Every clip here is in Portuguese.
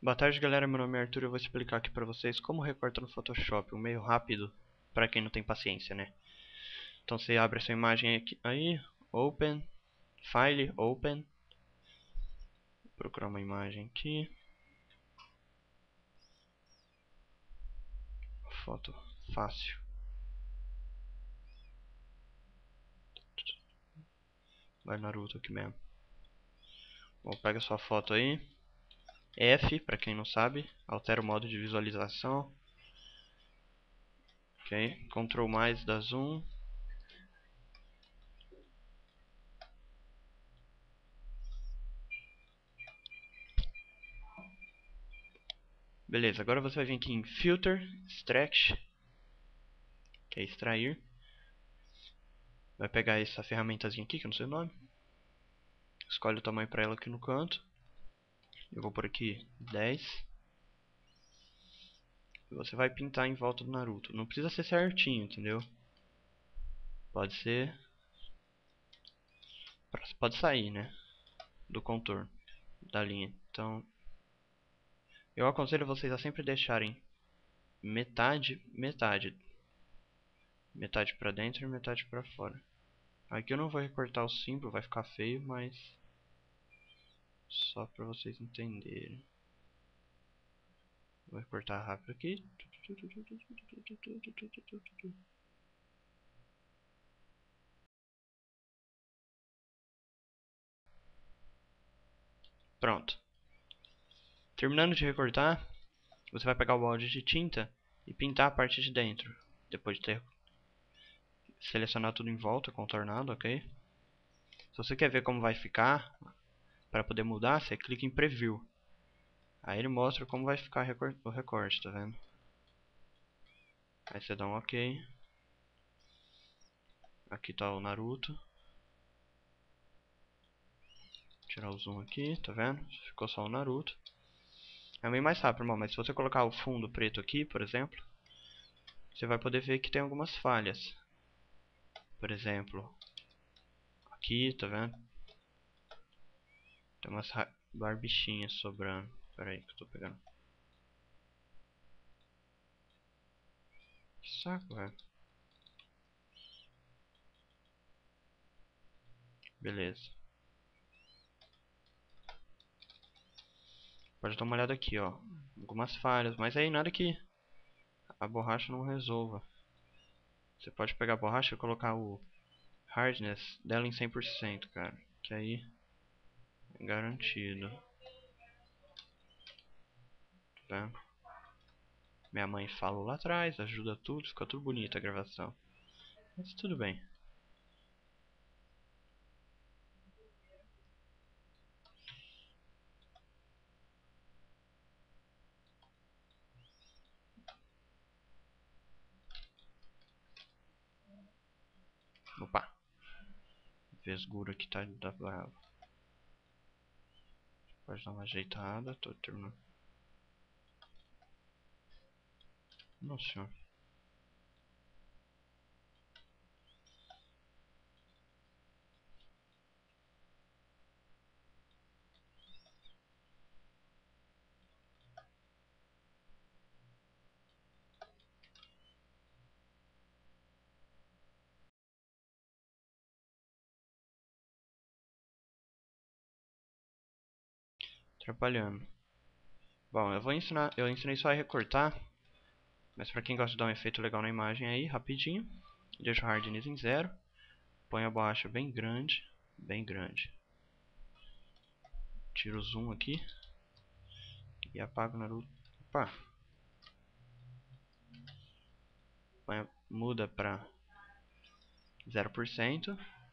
Boa tarde, galera, meu nome é Arthur e eu vou explicar aqui pra vocês como recortar no Photoshop, um meio rápido pra quem não tem paciência, né? Então você abre a sua imagem aqui, aí, Open, File, Open, vou procurar uma imagem aqui, foto fácil, vai Naruto aqui mesmo. Bom, pega sua foto aí, F, pra quem não sabe, altera o modo de visualização, ok, Ctrl mais, dá zoom. Beleza, agora você vai vir aqui em Filter, Extract, que é extrair. Vai pegar essa ferramentazinha aqui, que eu não sei o nome. Escolhe o tamanho para ela aqui no canto. Eu vou por aqui 10. E você vai pintar em volta do Naruto. Não precisa ser certinho, entendeu? Pode ser... Pode sair, né? Do contorno, da linha. Então, eu aconselho vocês a sempre deixarem metade, metade. Metade para dentro e metade para fora. Aqui eu não vou recortar o símbolo, vai ficar feio, mas... Só para vocês entenderem. Vou recortar rápido aqui. Pronto. Terminando de recortar, você vai pegar o balde de tinta e pintar a parte de dentro. Depois de ter selecionado tudo em volta, contornado, ok? Se você quer ver como vai ficar, para poder mudar, você clica em Preview. Aí ele mostra como vai ficar o recorte, tá vendo? Aí você dá um ok. Aqui tá o Naruto. Tirar o zoom aqui, tá vendo? Ficou só o Naruto. É bem mais rápido, irmão, mas se você colocar o fundo preto aqui, por exemplo, você vai poder ver que tem algumas falhas. Por exemplo, aqui, tá vendo? Tem umas barbichinhas sobrando. Pera aí que eu tô pegando. Que saco, velho. Beleza. Pode dar uma olhada aqui, ó. Algumas falhas, mas aí nada que a borracha não resolva. Você pode pegar a borracha e colocar o hardness dela em 100%, cara. Que aí é garantido. Tá? Minha mãe falou lá atrás, ajuda tudo, fica tudo bonito a gravação. Mas tudo bem. Opa. Vesgura aqui tá bravo. Pode dar uma ajeitada, tô terminando. Nossa senhora. Atrapalhando. Bom, eu ensinei só a recortar. Mas pra quem gosta de dar um efeito legal na imagem aí, rapidinho. Deixa o hardness em 0. Põe a borracha bem grande. Bem grande. Tira o zoom aqui. E apaga o Naruto. Opa. Muda pra 0%.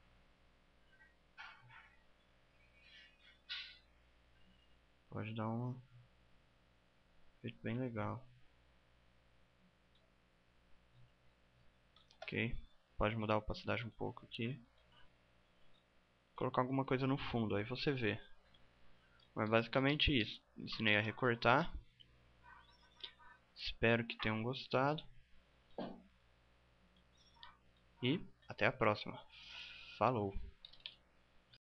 Pode dar um efeito bem legal. Ok. Pode mudar a opacidade um pouco aqui. Colocar alguma coisa no fundo, aí você vê. Mas basicamente isso. Ensinei a recortar. Espero que tenham gostado. E até a próxima. Falou!